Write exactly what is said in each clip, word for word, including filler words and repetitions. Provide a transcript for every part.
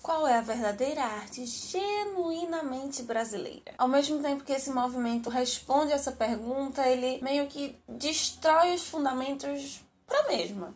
qual é a verdadeira arte genuinamente brasileira? Ao mesmo tempo que esse movimento responde essa pergunta, ele meio que destrói os fundamentos para a mesma.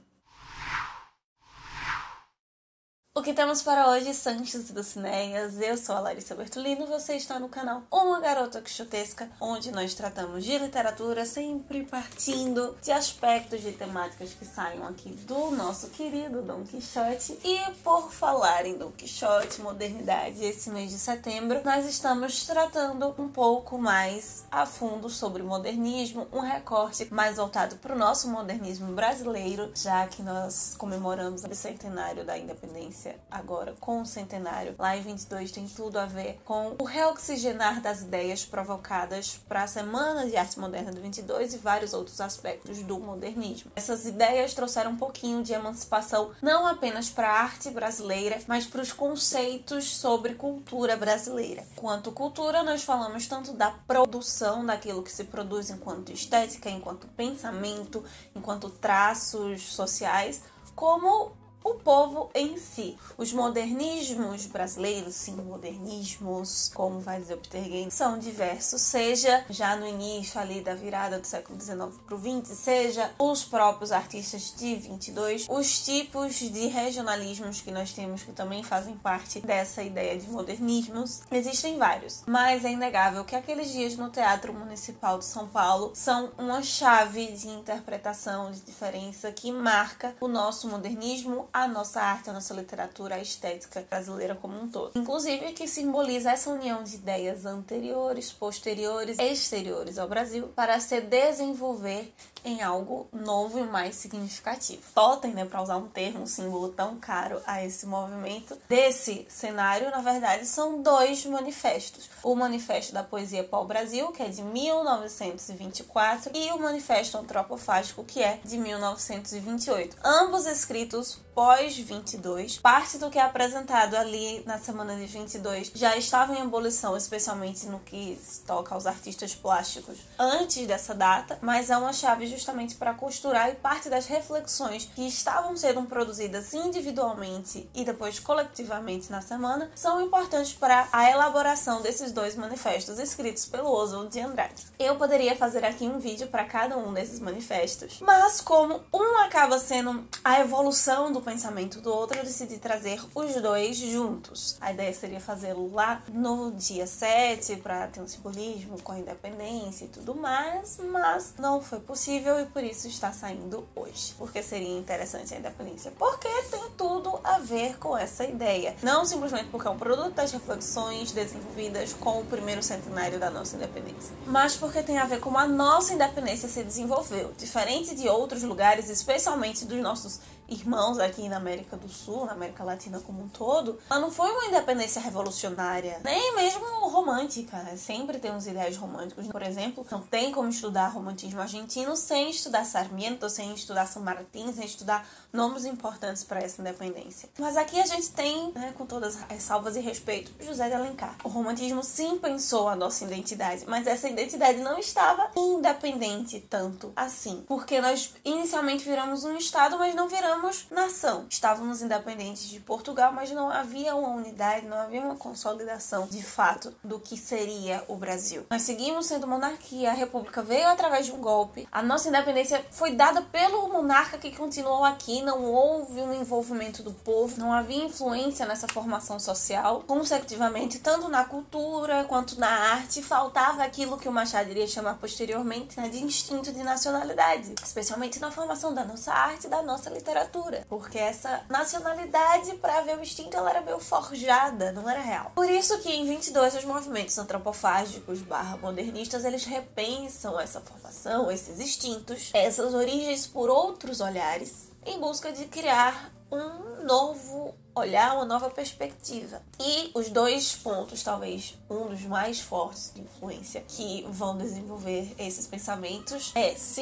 O que temos para hoje, Sanches e Dulcineias? Eu sou a Larissa Bertolino, você está no canal Uma Garota Quixotesca, onde nós tratamos de literatura sempre partindo de aspectos de temáticas que saiam aqui do nosso querido Dom Quixote. E por falar em Dom Quixote, modernidade, esse mês de setembro, nós estamos tratando um pouco mais a fundo sobre modernismo, um recorte mais voltado para o nosso modernismo brasileiro, já que nós comemoramos o bicentenário da independência agora com o centenário. Lá em vinte e dois tem tudo a ver com o reoxigenar das ideias provocadas para a Semana de Arte Moderna do vinte e dois e vários outros aspectos do modernismo. Essas ideias trouxeram um pouquinho de emancipação não apenas para a arte brasileira, mas para os conceitos sobre cultura brasileira. Quanto cultura, nós falamos tanto da produção daquilo que se produz enquanto estética, enquanto pensamento, enquanto traços sociais, como o povo em si. Os modernismos brasileiros, sim, modernismos, como vai dizer o Peter Gaines, são diversos, seja já no início ali da virada do século dezenove para o vinte, seja os próprios artistas de vinte e dois, os tipos de regionalismos que nós temos que também fazem parte dessa ideia de modernismos, existem vários, mas é inegável que aqueles dias no Teatro Municipal de São Paulo são uma chave de interpretação, de diferença que marca o nosso modernismo, a nossa arte, a nossa literatura, a estética brasileira como um todo. Inclusive que simboliza essa união de ideias anteriores, posteriores e exteriores ao Brasil para se desenvolver em algo novo e mais significativo. Totem, né, para usar um termo, um símbolo tão caro a esse movimento. Desse cenário, na verdade, são dois manifestos. O Manifesto da Poesia Pau-Brasil, que é de mil novecentos e vinte e quatro, e o Manifesto Antropofágico, que é de mil novecentos e vinte e oito. Ambos escritos pós vinte e dois, parte do que é apresentado ali na semana de vinte e dois já estava em abolição, especialmente no que se toca aos artistas plásticos antes dessa data, mas é uma chave justamente para costurar, e parte das reflexões que estavam sendo produzidas individualmente e depois coletivamente na semana são importantes para a elaboração desses dois manifestos escritos pelo Oswald de Andrade. Eu poderia fazer aqui um vídeo para cada um desses manifestos, mas como um acaba sendo a evolução do pensamento do outro, eu decidi trazer os dois juntos. A ideia seria fazê-lo lá no dia sete para ter um simbolismo com a independência e tudo mais, mas não foi possível e por isso está saindo hoje. Porque seria interessante a independência? Porque tem tudo a ver com essa ideia. Não simplesmente porque é um produto das reflexões desenvolvidas com o primeiro centenário da nossa independência, mas porque tem a ver com a nossa independência se desenvolveu. Diferente de outros lugares, especialmente dos nossos irmãos aqui na América do Sul, na América Latina como um todo, ela não foi uma independência revolucionária, nem mesmo romântica, né? Sempre tem uns ideais românticos. Por exemplo, não tem como estudar romantismo argentino sem estudar Sarmiento, sem estudar San Martín, sem estudar nomes importantes para essa independência. Mas aqui a gente tem, né, com todas as salvas e respeito, José de Alencar. O romantismo sim pensou a nossa identidade, mas essa identidade não estava independente tanto assim, porque nós inicialmente viramos um estado, mas não viramos nação. Estávamos independentes de Portugal, mas não havia uma unidade, não havia uma consolidação de fato do que seria o Brasil. Nós seguimos sendo monarquia, a república veio através de um golpe, a nossa independência foi dada pelo monarca que continuou aqui, não houve um envolvimento do povo, não havia influência nessa formação social. Consecutivamente, tanto na cultura quanto na arte, faltava aquilo que o Machado iria chamar posteriormente, né, de instinto de nacionalidade, especialmente na formação da nossa arte e da nossa literatura. Porque essa nacionalidade, para ver o instinto, ela era meio forjada, não era real. Por isso que em vinte e dois os movimentos antropofágicos barra modernistas, eles repensam essa formação, esses instintos, essas origens por outros olhares, em busca de criar um novo olhar, uma nova perspectiva. E os dois pontos, talvez um dos mais fortes de influência que vão desenvolver esses pensamentos é, sim,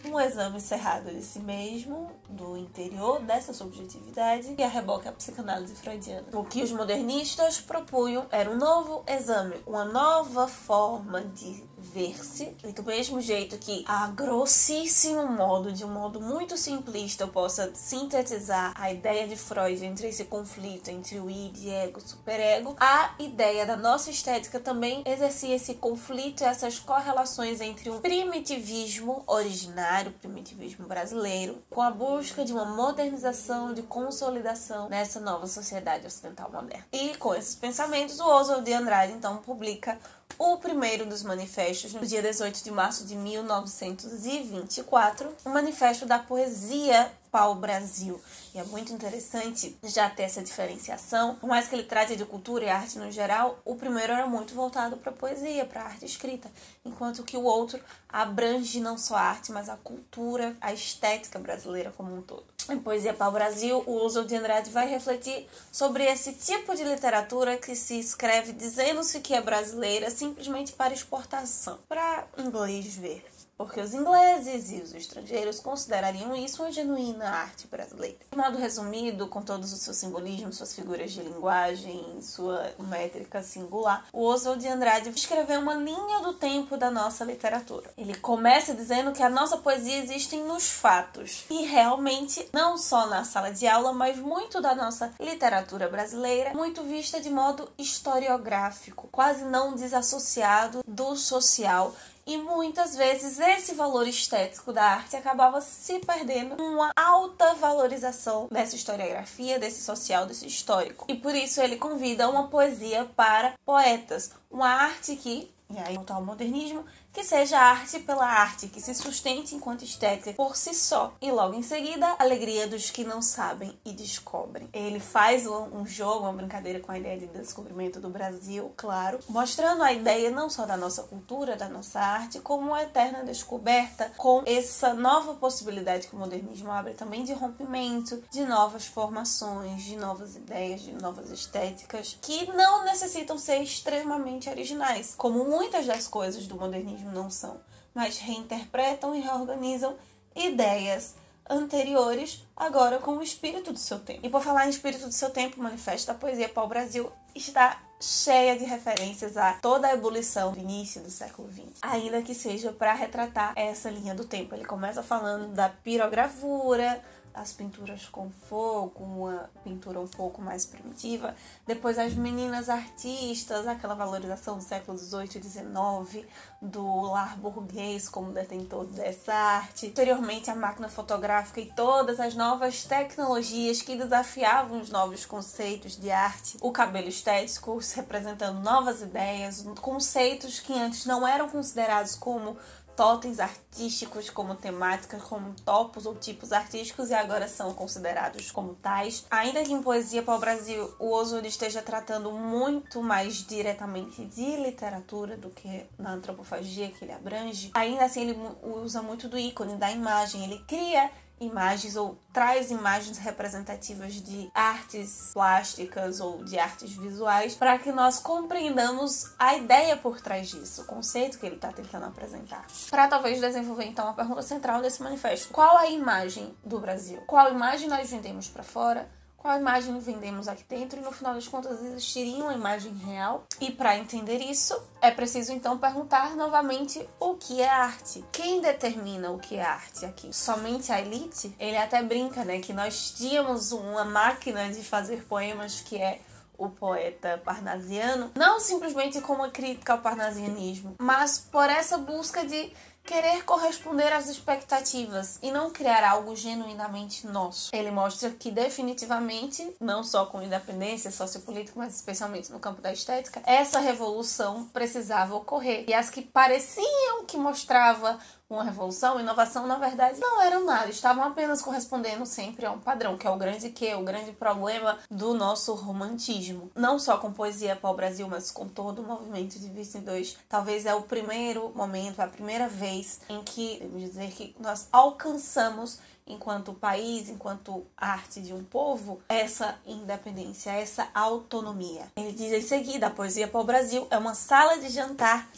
um exame cerrado de si mesmo, do interior, dessa subjetividade, e a reboque a psicanálise freudiana. O que os modernistas propunham era um novo exame, uma nova forma de ver-se, e do mesmo jeito que, a grossíssimo modo, de um modo muito simplista, eu possa sintetizar a ideia de Freud entre esse conflito entre o id, ego, superego, a ideia da nossa estética também exercia esse conflito e essas correlações entre um primitivismo originário, primitivismo brasileiro, com a busca de uma modernização, de consolidação nessa nova sociedade ocidental moderna. E com esses pensamentos, o Oswald de Andrade então publica o primeiro dos manifestos no dia dezoito de março de mil novecentos e vinte e quatro, o Manifesto da Poesia Pau-Brasil. E é muito interessante já ter essa diferenciação. Por mais que ele trate de cultura e arte no geral, o primeiro era muito voltado para a poesia, para a arte escrita, enquanto que o outro abrange não só a arte, mas a cultura, a estética brasileira como um todo. Em Poesia Pau-Brasil, o Oswald de Andrade vai refletir sobre esse tipo de literatura que se escreve dizendo-se que é brasileira simplesmente para exportação, para inglês ver. Porque os ingleses e os estrangeiros considerariam isso uma genuína arte brasileira. De modo resumido, com todos os seus simbolismos, suas figuras de linguagem, sua métrica singular, o Oswald de Andrade escreveu uma linha do tempo da nossa literatura. Ele começa dizendo que a nossa poesia existe nos fatos. E realmente, não só na sala de aula, mas muito da nossa literatura brasileira, muito vista de modo historiográfico, quase não desassociado do social. E muitas vezes esse valor estético da arte acabava se perdendo numa alta valorização dessa historiografia, desse social, desse histórico. E por isso ele convida uma poesia para poetas, uma arte que, e aí voltar ao modernismo, que seja arte pela arte, que se sustente enquanto estética por si só. E logo em seguida, a alegria dos que não sabem e descobrem. Ele faz um jogo, uma brincadeira com a ideia de descobrimento do Brasil, claro, mostrando a ideia não só da nossa cultura, da nossa arte, como uma eterna descoberta, com essa nova possibilidade que o modernismo abre também de rompimento, de novas formações, de novas ideias, de novas estéticas, que não necessitam ser extremamente originais, como muitas das coisas do modernismo não são, mas reinterpretam e reorganizam ideias anteriores, agora com o espírito do seu tempo. E por falar em espírito do seu tempo, o Manifesto da Poesia Pau-Brasil está cheia de referências a toda a ebulição do início do século vinte, ainda que seja para retratar essa linha do tempo. Ele começa falando da pirogravura, as pinturas com fogo, uma pintura um pouco mais primitiva. Depois as meninas artistas, aquela valorização do século dezoito e dezenove, do lar burguês como detentor dessa arte. Posteriormente a máquina fotográfica e todas as novas tecnologias que desafiavam os novos conceitos de arte. O cabelo estético representando novas ideias, conceitos que antes não eram considerados como totens artísticos, como temáticas, como topos ou tipos artísticos, e agora são considerados como tais. Ainda que em Poesia Pau-Brasil o Oswald esteja tratando muito mais diretamente de literatura do que na antropofagia que ele abrange, ainda assim ele usa muito do ícone, da imagem. Ele cria imagens ou traz imagens representativas de artes plásticas ou de artes visuais para que nós compreendamos a ideia por trás disso, o conceito que ele está tentando apresentar. Para talvez desenvolver então a pergunta central desse manifesto: qual a imagem do Brasil? Qual imagem nós vendemos para fora? Qual imagem vendemos aqui dentro? E no final das contas existiria uma imagem real? E para entender isso, é preciso então perguntar novamente o que é arte. Quem determina o que é arte aqui? Somente a elite? Ele até brinca, né, que nós tínhamos uma máquina de fazer poemas que é o poeta parnasiano, não simplesmente como uma crítica ao parnasianismo, mas por essa busca de querer corresponder às expectativas e não criar algo genuinamente nosso. Ele mostra que definitivamente, não só com independência sociopolítica, mas especialmente no campo da estética, essa revolução precisava ocorrer. E as que pareciam que mostrava uma revolução, inovação, na verdade, não eram nada. Estavam apenas correspondendo sempre a um padrão, que é o grande quê? O grande problema do nosso romantismo. Não só com Poesia Pau-Brasil, mas com todo o movimento de vinte e dois. Talvez é o primeiro momento, a primeira vez em que, vamos dizer, que nós alcançamos, enquanto país, enquanto arte de um povo, essa independência, essa autonomia. Ele diz em seguida: a Poesia Pau-Brasil é uma sala de jantar de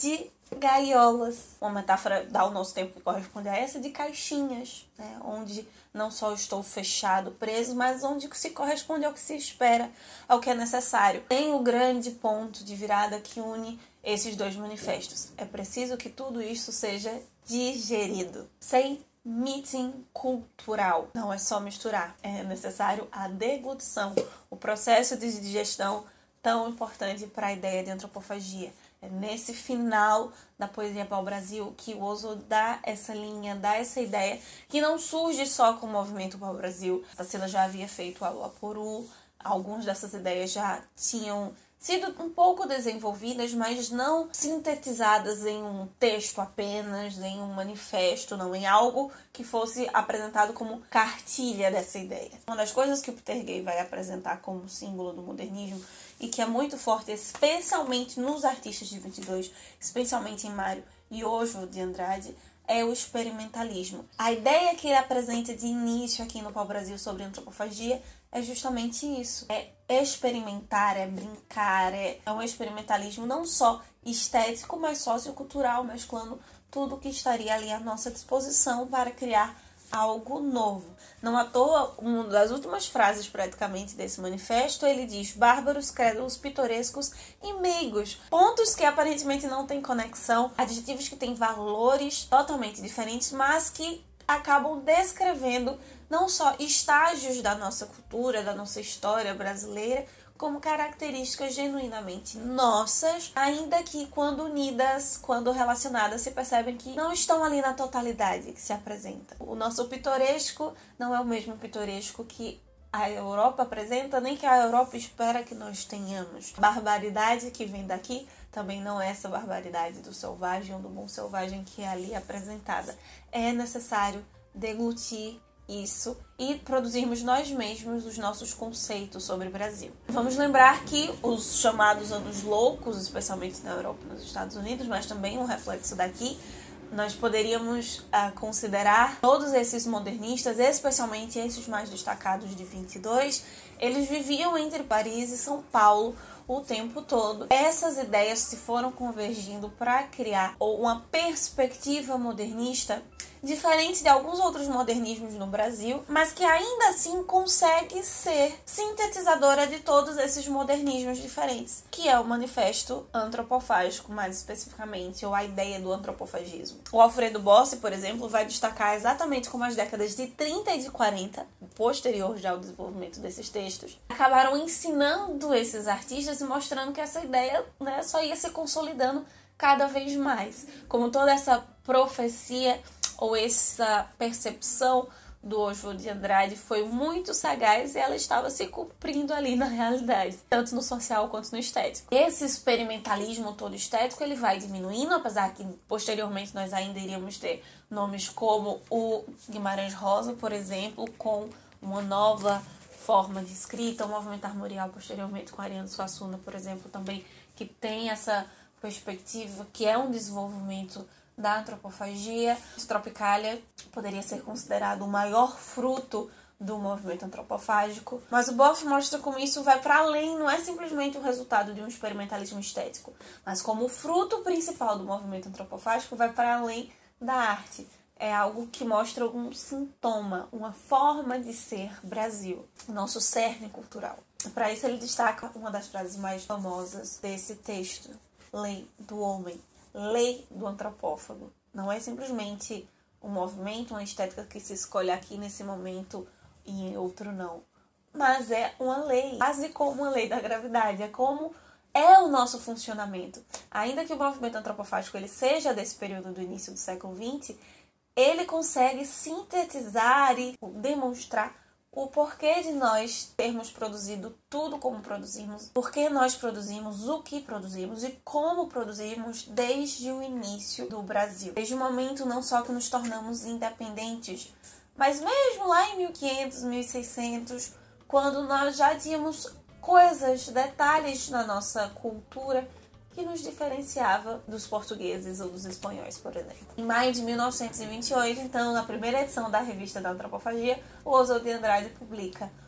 gaiolas. Uma metáfora ao nosso tempo que corresponde a essa de caixinhas, né? Onde não só estou fechado, preso, mas onde se corresponde ao que se espera, ao que é necessário. Tem o grande ponto de virada que une esses dois manifestos. É preciso que tudo isso seja digerido, sem meeting cultural. Não é só misturar, é necessário a deglutição, o processo de digestão tão importante para a ideia de antropofagia. É nesse final da Poesia Pau-Brasil que o Ozo dá essa linha, dá essa ideia, que não surge só com o movimento Pau-Brasil. A Tarsila já havia feito a Luapuru, algumas dessas ideias já tinham sido um pouco desenvolvidas, mas não sintetizadas em um texto apenas, em um manifesto, não em algo que fosse apresentado como cartilha dessa ideia. Uma das coisas que o Peter Gay vai apresentar como símbolo do modernismo e que é muito forte, especialmente nos artistas de vinte e dois, especialmente em Mário e Oswald de Andrade, é o experimentalismo. A ideia que ele apresenta de início aqui no Pau-Brasil sobre antropofagia é justamente isso. É experimentar, é brincar, é, é um experimentalismo não só estético, mas sociocultural, mesclando tudo que estaria ali à nossa disposição para criar algo novo. Não à toa, uma das últimas frases praticamente desse manifesto, ele diz: bárbaros, crédulos, pitorescos e meigos. Pontos que aparentemente não têm conexão, adjetivos que têm valores totalmente diferentes, mas que acabam descrevendo não só estágios da nossa cultura, da nossa história brasileira, como características genuinamente nossas, ainda que quando unidas, quando relacionadas, se percebem que não estão ali na totalidade que se apresenta. O nosso pitoresco não é o mesmo pitoresco que a Europa apresenta, nem que a Europa espera que nós tenhamos. A barbaridade que vem daqui também não é essa barbaridade do selvagem ou do bom selvagem que é ali apresentada. É necessário deglutir isso e produzirmos nós mesmos os nossos conceitos sobre o Brasil. Vamos lembrar que os chamados anos loucos, especialmente na Europa e nos Estados Unidos, mas também um reflexo daqui, nós poderíamos uh, considerar todos esses modernistas, especialmente esses mais destacados de vinte e dois, eles viviam entre Paris e São Paulo o tempo todo. Essas ideias se foram convergindo para criar uma perspectiva modernista diferente de alguns outros modernismos no Brasil, mas que ainda assim consegue ser sintetizadora de todos esses modernismos diferentes, que é o manifesto antropofágico, mais especificamente, ou a ideia do antropofagismo. O Alfredo Bossi, por exemplo, vai destacar exatamente como as décadas de trinta e de quarenta, posterior já ao desenvolvimento desses textos, acabaram ensinando esses artistas e mostrando que essa ideia, né, só ia se consolidando cada vez mais. Como toda essa profecia ou essa percepção do Oswald de Andrade foi muito sagaz e ela estava se cumprindo ali na realidade, tanto no social quanto no estético. Esse experimentalismo todo estético, ele vai diminuindo, apesar que posteriormente nós ainda iríamos ter nomes como o Guimarães Rosa, por exemplo, com uma nova forma de escrita, o movimento armorial posteriormente com Ariano Suassuna, por exemplo, também, que tem essa perspectiva, que é um desenvolvimento da antropofagia. Tropicália poderia ser considerado o maior fruto do movimento antropofágico, mas o Boff mostra como isso vai para além, não é simplesmente o resultado de um experimentalismo estético, mas como o fruto principal do movimento antropofágico vai para além da arte. É algo que mostra um sintoma, uma forma de ser Brasil, o nosso cerne cultural. Para isso ele destaca uma das frases mais famosas desse texto: lei do homem, lei do antropófago. Não é simplesmente um movimento, uma estética que se escolhe aqui nesse momento e em outro não. Mas é uma lei, quase como uma lei da gravidade. É como é o nosso funcionamento. Ainda que o movimento antropofágico ele seja desse período do início do século vinte, ele consegue sintetizar e demonstrar o porquê de nós termos produzido tudo como produzimos, por que nós produzimos, o que produzimos e como produzimos desde o início do Brasil. Desde o momento não só que nos tornamos independentes, mas mesmo lá em mil e quinhentos, mil e seiscentos, quando nós já tínhamos coisas, detalhes na nossa cultura que nos diferenciava dos portugueses ou dos espanhóis, por exemplo. Em maio de mil novecentos e vinte e oito, então, na primeira edição da Revista da Antropofagia, o Oswald de Andrade publica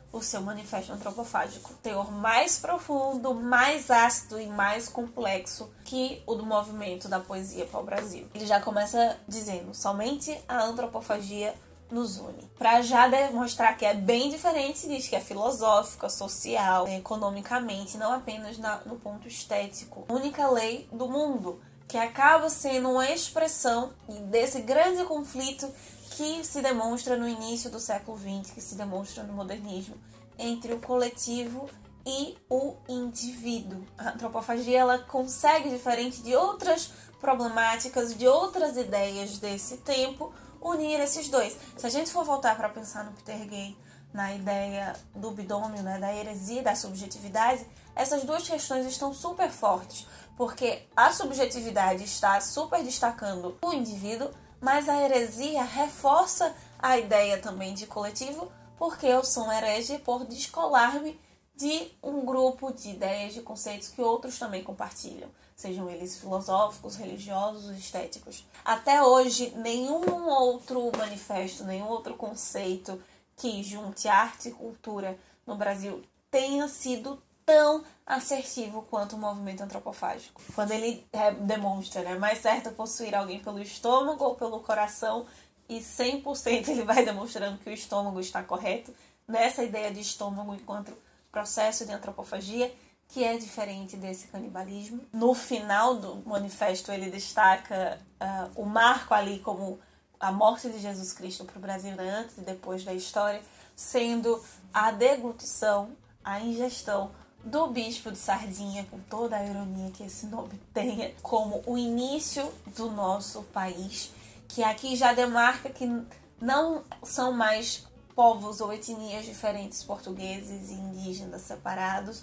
o seu manifesto antropofágico. Teor mais profundo, mais ácido e mais complexo que o do movimento da poesia pau-brasil. Ele já começa dizendo: somente a antropofagia nos une. Para já demonstrar que é bem diferente, diz que é filosófica, social, economicamente, não apenas na, no ponto estético. Única lei do mundo, que acaba sendo uma expressão desse grande conflito que se demonstra no início do século vinte, que se demonstra no modernismo, entre o coletivo e o indivíduo. A antropofagia, ela consegue, diferente de outras problemáticas, de outras ideias desse tempo, unir esses dois. Se a gente for voltar para pensar no Peter Gay, na ideia do bidômio, né, da heresia e da subjetividade, essas duas questões estão super fortes, porque a subjetividade está super destacando o indivíduo, mas a heresia reforça a ideia também de coletivo, porque eu sou um herege por descolar-me de um grupo de ideias, de conceitos que outros também compartilham, sejam eles filosóficos, religiosos, estéticos. Até hoje, nenhum outro manifesto, nenhum outro conceito que junte arte e cultura no Brasil tenha sido tão assertivo quanto o movimento antropofágico. Quando ele é, demonstra, né, mais certo possuir alguém pelo estômago ou pelo coração, e cem por cento ele vai demonstrando que o estômago está correto, nessa ideia de estômago enquanto processo de antropofagia, que é diferente desse canibalismo. No final do manifesto, ele destaca uh, o marco ali como a morte de Jesus Cristo para o Brasil, né, antes e depois da história, sendo a deglutição, a ingestão do bispo de Sardinha, com toda a ironia que esse nome tenha, como o início do nosso país, que aqui já demarca que não são mais povos ou etnias diferentes, portugueses e indígenas separados,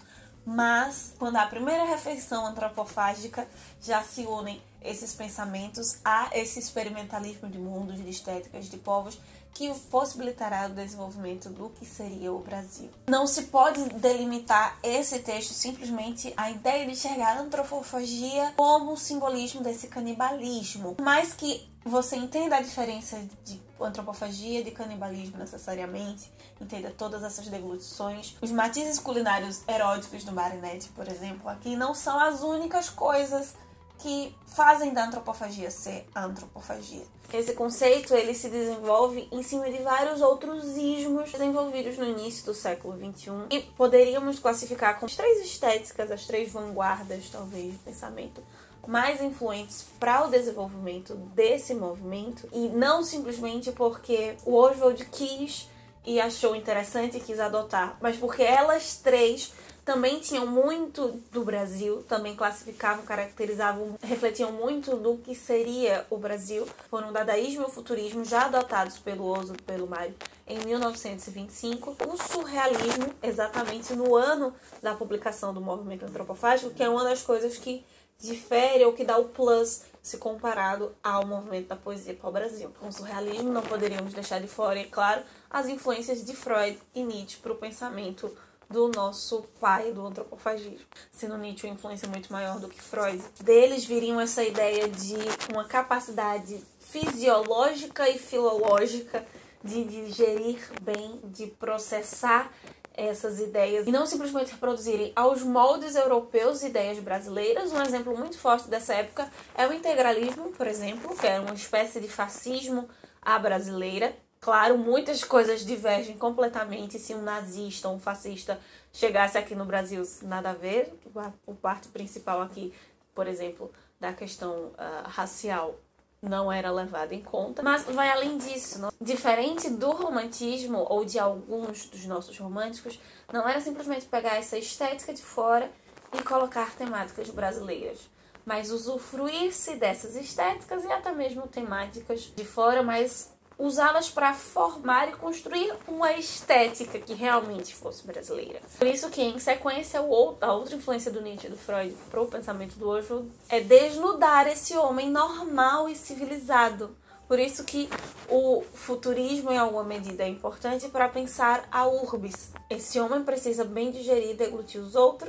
mas quando a primeira refeição antropofágica já se unem esses pensamentos a esse experimentalismo de mundos, de estéticas, de povos, que possibilitará o desenvolvimento do que seria o Brasil. Não se pode delimitar esse texto simplesmente a ideia de enxergar a antropofagia como um simbolismo desse canibalismo, mas que você entenda a diferença de antropofagia e de canibalismo necessariamente, entenda todas essas deglutições. Os matizes culinários eróticos do Marinetti, por exemplo, aqui não são as únicas coisas que fazem da antropofagia ser a antropofagia. Esse conceito ele se desenvolve em cima de vários outros ismos desenvolvidos no início do século vinte e um e poderíamos classificar como as três estéticas, as três vanguardas, talvez, de pensamento mais influentes para o desenvolvimento desse movimento, e não simplesmente porque o Oswald quis e achou interessante e quis adotar, mas porque elas três também tinham muito do Brasil, também classificavam, caracterizavam, refletiam muito do que seria o Brasil. Foram o dadaísmo e o futurismo já adotados pelo Oswald e pelo Mário em mil novecentos e vinte e cinco, o surrealismo exatamente no ano da publicação do movimento antropofágico, que é uma das coisas que difere ou que dá o plus se comparado ao movimento da poesia pau-brasil. Com o surrealismo não poderíamos deixar de fora, é claro, as influências de Freud e Nietzsche para o pensamento do nosso pai do antropofagismo. Sendo Nietzsche uma influência muito maior do que Freud, deles viriam essa ideia de uma capacidade fisiológica e filológica de digerir bem, de processar essas ideias e não simplesmente reproduzirem aos moldes europeus ideias brasileiras. Um exemplo muito forte dessa época é o integralismo, por exemplo, que é uma espécie de fascismo à brasileira. Claro, muitas coisas divergem completamente. Se um nazista ou um fascista chegasse aqui no Brasil, nada a ver. O parte principal aqui, por exemplo, da questão uh, racial não era levado em conta, mas vai além disso. Não? Diferente do romantismo ou de alguns dos nossos românticos, não era simplesmente pegar essa estética de fora e colocar temáticas brasileiras, mas usufruir-se dessas estéticas e até mesmo temáticas de fora, mas usá-las para formar e construir uma estética que realmente fosse brasileira. Por isso que, em sequência, a outra influência do Nietzsche e do Freud para o pensamento do Oswald é desnudar esse homem normal e civilizado. Por isso que o futurismo, em alguma medida, é importante para pensar a urbis. Esse homem precisa bem digerir e deglutir os outros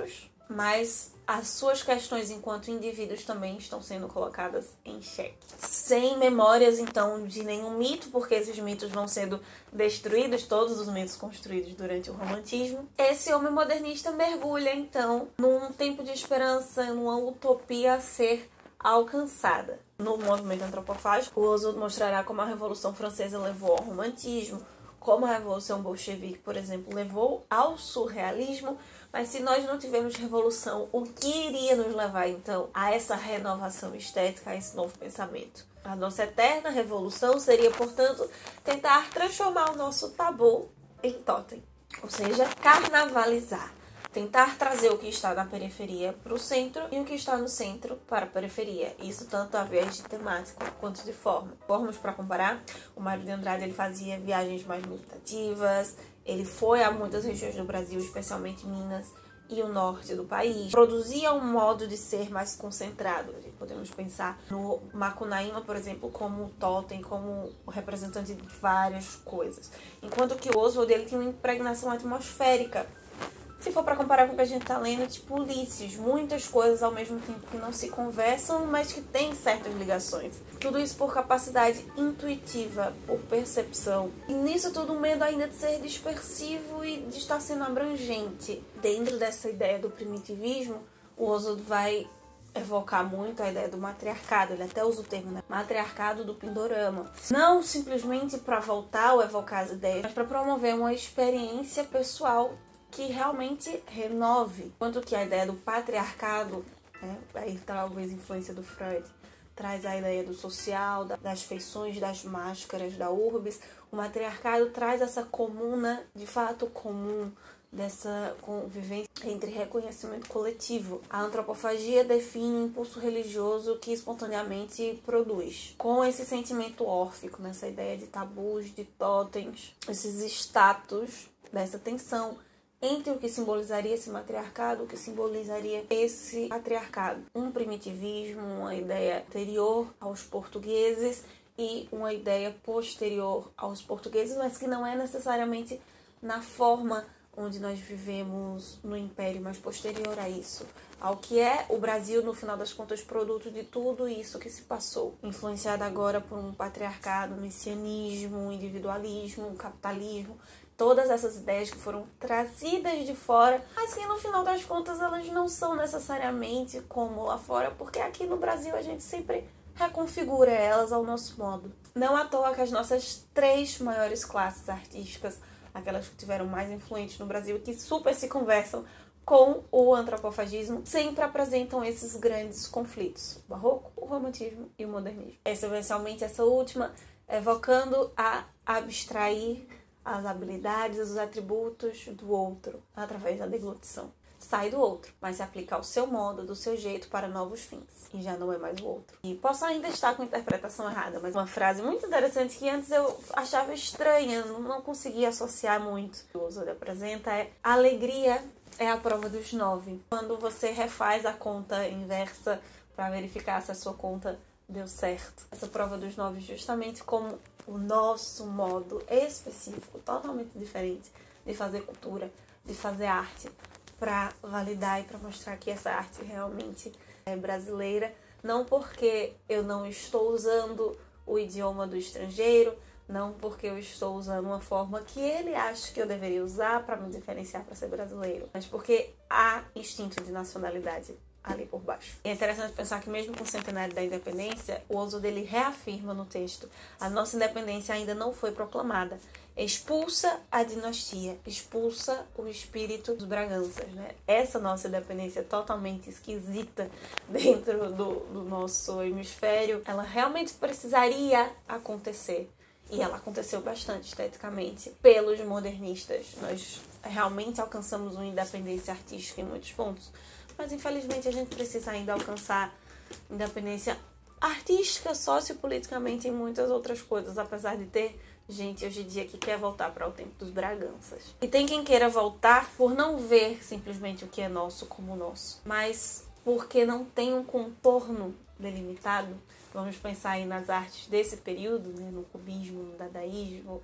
mas as suas questões enquanto indivíduos também estão sendo colocadas em xeque. Sem memórias, então, de nenhum mito, porque esses mitos vão sendo destruídos, todos os mitos construídos durante o romantismo. Esse homem modernista mergulha, então, num tempo de esperança, numa utopia a ser alcançada. No movimento antropofágico, o Oswald mostrará como a Revolução Francesa levou ao romantismo, como a Revolução Bolchevique, por exemplo, levou ao surrealismo. Mas se nós não tivermos revolução, o que iria nos levar, então, a essa renovação estética, a esse novo pensamento? A nossa eterna revolução seria, portanto, tentar transformar o nosso tabu em totem. Ou seja, carnavalizar. Tentar trazer o que está na periferia para o centro e o que está no centro para a periferia. Isso tanto através de temática quanto de forma. Formas para comparar, o Mário de Andrade ele fazia viagens mais meditativas, ele foi a muitas regiões do Brasil, especialmente Minas e o norte do país. Produzia um modo de ser mais concentrado. Podemos pensar no Macunaíma, por exemplo, como totem, como representante de várias coisas. Enquanto que o Oswald ele tinha uma impregnação atmosférica. Se for para comparar com o que a gente está lendo, tipo Ulisses, muitas coisas ao mesmo tempo que não se conversam, mas que têm certas ligações. Tudo isso por capacidade intuitiva, por percepção. E nisso tudo o medo ainda de ser dispersivo e de estar sendo abrangente. Dentro dessa ideia do primitivismo, o Oswald vai evocar muito a ideia do matriarcado, ele até usa o termo, né? Matriarcado do Pindorama. Não simplesmente para voltar ou evocar as ideias, mas para promover uma experiência pessoal que realmente renove. Quanto que a ideia do patriarcado, né, aí talvez influência do Freud, traz a ideia do social, das feições, das máscaras, da urbis. O matriarcado traz essa comuna, de fato comum, dessa convivência entre reconhecimento coletivo. A antropofagia define o impulso religioso que espontaneamente produz. Com esse sentimento órfico, nessa ideia de tabus, de totens, esses status, dessa tensão entre o que simbolizaria esse matriarcado, o que simbolizaria esse patriarcado. Um primitivismo, uma ideia anterior aos portugueses e uma ideia posterior aos portugueses, mas que não é necessariamente na forma onde nós vivemos no Império, mas posterior a isso, ao que é o Brasil, no final das contas, produto de tudo isso que se passou, influenciado agora por um patriarcado, um messianismo, um individualismo, um capitalismo, todas essas ideias que foram trazidas de fora, mas que no final das contas elas não são necessariamente como lá fora, porque aqui no Brasil a gente sempre reconfigura elas ao nosso modo. Não à toa que as nossas três maiores classes artísticas, aquelas que tiveram mais influentes no Brasil, que super se conversam com o antropofagismo, sempre apresentam esses grandes conflitos: o barroco, o romantismo e o modernismo. Essencialmente essa última, evocando a abstrair as habilidades, os atributos do outro através da deglutição. Sai do outro, mas se aplica ao seu modo, do seu jeito, para novos fins. E já não é mais o outro. E posso ainda estar com a interpretação errada, mas uma frase muito interessante que antes eu achava estranha, não conseguia associar muito. O que o Oswald apresenta é: a alegria é a prova dos nove. Quando você refaz a conta inversa para verificar se a sua conta deu certo. Essa prova dos nove justamente como o nosso modo específico, totalmente diferente de fazer cultura, de fazer arte, para validar e para mostrar que essa arte realmente é brasileira, não porque eu não estou usando o idioma do estrangeiro, não porque eu estou usando uma forma que ele acha que eu deveria usar para me diferenciar para ser brasileiro, mas porque há instinto de nacionalidade ali por baixo. É interessante pensar que mesmo com o centenário da independência, o Oswald dele reafirma no texto: a nossa independência ainda não foi proclamada. Expulsa a dinastia, expulsa o espírito dos Braganças, né? Essa nossa independência totalmente esquisita dentro do, do nosso hemisfério, ela realmente precisaria acontecer. E ela aconteceu bastante esteticamente pelos modernistas. Nós realmente alcançamos uma independência artística em muitos pontos, mas infelizmente a gente precisa ainda alcançar independência artística, sociopoliticamente, em muitas outras coisas, apesar de ter gente hoje em dia que quer voltar para o tempo dos Braganças. E tem quem queira voltar por não ver simplesmente o que é nosso como nosso, mas porque não tem um contorno delimitado. Vamos pensar aí nas artes desse período, né, no cubismo, no dadaísmo,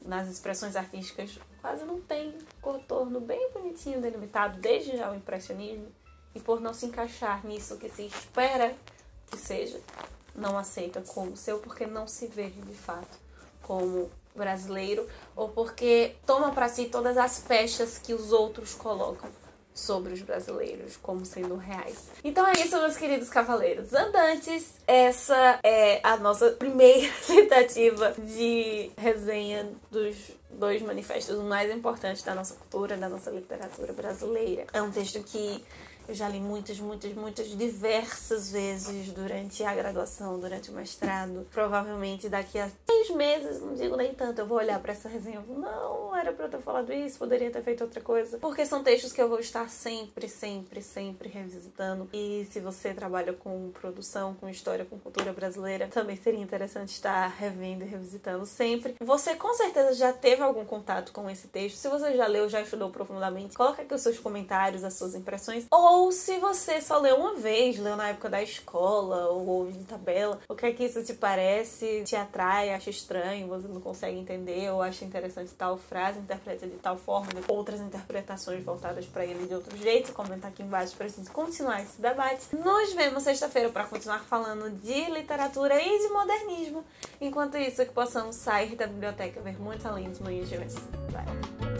nas expressões artísticas quase não tem contorno bem bonitinho, delimitado, desde já o impressionismo, e por não se encaixar nisso que se espera que seja, não aceita como seu, porque não se vê de fato como brasileiro, ou porque toma para si todas as pechas que os outros colocam sobre os brasileiros como sendo reais. Então é isso, meus queridos cavaleiros andantes. Essa é a nossa primeira tentativa de resenha dos dois manifestos mais importantes da nossa cultura, da nossa literatura brasileira. É um texto que eu já li muitas, muitas, muitas, diversas vezes durante a graduação, durante o mestrado. Provavelmente daqui a seis meses, não digo nem tanto, eu vou olhar pra essa resenha e vou, não, era pra eu ter falado isso, poderia ter feito outra coisa. Porque são textos que eu vou estar sempre, sempre, sempre revisitando. E se você trabalha com produção, com história, com cultura brasileira, também seria interessante estar revendo e revisitando sempre. Você com certeza já teve algum contato com esse texto. Se você já leu, já estudou profundamente, coloca aqui os seus comentários, as suas impressões. Ou Ou se você só leu uma vez, leu na época da escola, ou ouve de tabela, o que é que isso te parece, te atrai, acha estranho, você não consegue entender, ou acha interessante tal frase, interpreta de tal forma, de outras interpretações voltadas para ele de outro jeito, comenta aqui embaixo pra gente continuar esse debate. Nos vemos sexta-feira para continuar falando de literatura e de modernismo. Enquanto isso, que possamos sair da biblioteca, ver muito além dos manhãs de hoje. Bye!